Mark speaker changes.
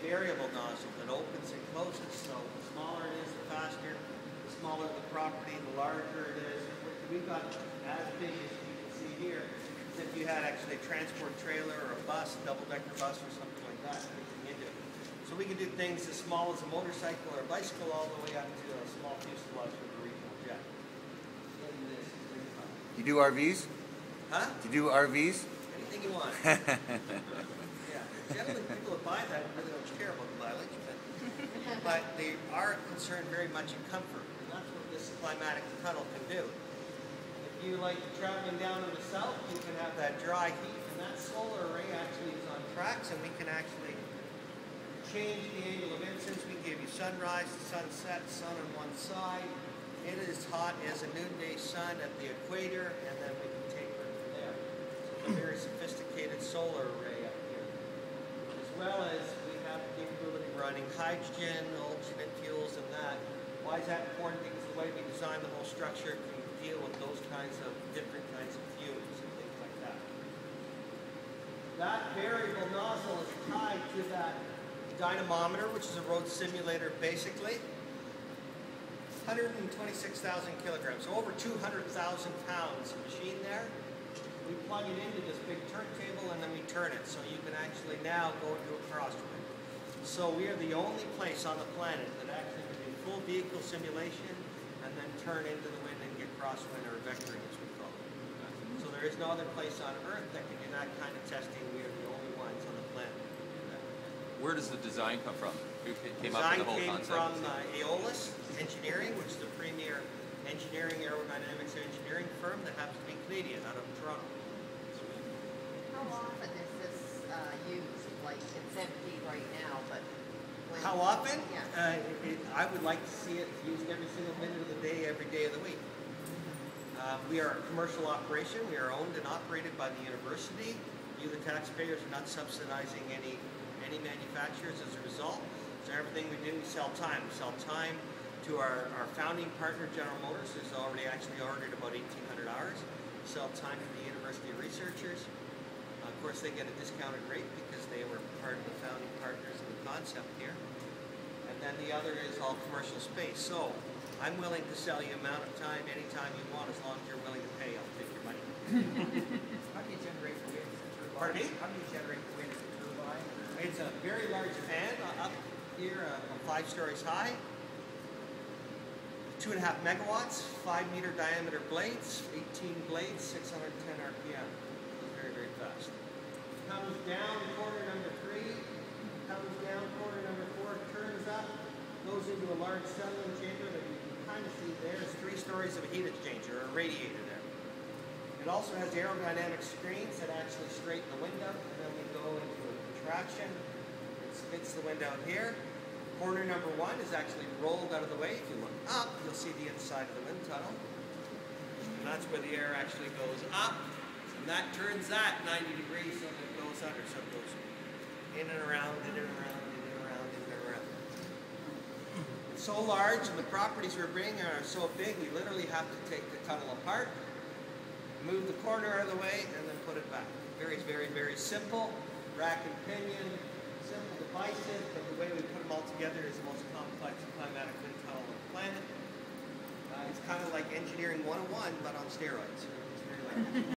Speaker 1: variable nozzle that opens and closes. So the smaller it is, the faster. The smaller the property, the larger it is. We've got as big as you can see here. If you had actually a transport trailer or a bus, double-decker bus or something like that, into it. So we can do things as small as a motorcycle or a bicycle all the way up to a small fuselage with a regional jet.
Speaker 2: You do RVs?
Speaker 1: Huh?
Speaker 2: You do RVs?
Speaker 1: Anything you want. Yeah. Generally, people that buy that really don't care about the mileage, but they are concerned very much in comfort, and that's what this Climatic tunnel can do. If you like traveling down in the south, you can have that dry heat, and that solar array actually is on tracks, and we can actually change the angle of incidence. We give you sunrise, sunset, sun on one side. It is hot as a noonday sun at the equator, and then we can taper it from there. So it's a very sophisticated solar array up here. As well as we have the capability of running hydrogen, alternate fuels, and that. Why is that important? Because the way we design the whole structure can deal with those kinds of different kinds of fuels and things like that. That variable nozzle is tied to that dynamometer, which is a road simulator basically. 126,000 kilograms, so over 200,000 pounds of machine there. We plug it into this big turntable and then we turn it, so you can actually now go into a crosswind. So we are the only place on the planet that actually can do full vehicle simulation and then turn into the wind and get crosswind or vectoring as we call it. So there is no other place on Earth that can do that kind of testing. We are the only ones on the planet that can do that.
Speaker 3: Where does the design come from? Who came up with the whole concept?
Speaker 1: Design came from Aeolus Engineering, which is the premier engineering, aerodynamics engineering firm that happens to be Canadian, out of Toronto.
Speaker 4: How often is this used? Like, it's empty right now, but when...
Speaker 1: How often?
Speaker 4: Yeah.
Speaker 1: I would like to see it used every single minute of the day, every day of the week. We are a commercial operation. We are owned and operated by the university. You, the taxpayers, are not subsidizing any manufacturers as a result. So everything we do, we sell time. We sell time to our founding partner, General Motors, who's already actually ordered about 1,800 hours. We sell time to the university researchers. Of course, they get a discounted rate because they were part of the founding partners of the concept here. And then the other is all commercial space. So I'm willing to sell you amount of time anytime you want, as long as you're willing to pay. I'll take your money.
Speaker 5: How do you generate the wind? Is it turbine?
Speaker 1: Pardon me?
Speaker 5: How do you generate the wind? Is it turbine?
Speaker 1: It's a very large fan up here, 5 stories high. 2.5 megawatts, 5-meter diameter blades, 18 blades, 610 RPM. Very, very fast. Comes down quarter number 3, comes down quarter number 4, turns up, goes into a large settling chamber that you can kind of see there. It's 3 stories of a heat exchanger, or a radiator there. It also has aerodynamic screens that actually straighten the wind up, and then we go into a contraction. It spits the wind out here. Corner number 1 is actually rolled out of the way. If you look up, you'll see the inside of the wind tunnel. And that's where the air actually goes up. And that turns that 90 degrees so that it goes under. So it goes in and around, in and around, in and around, in and around. It's so large and the properties we're bringing are so big, we literally have to take the tunnel apart, move the corner out of the way, and then put it back. Very, very, very simple. Rack and pinion. Simple devices, but the way we put them all together is the most complex climatic wind tunnel on the planet. It's kind of like engineering 101, but on steroids. It's very like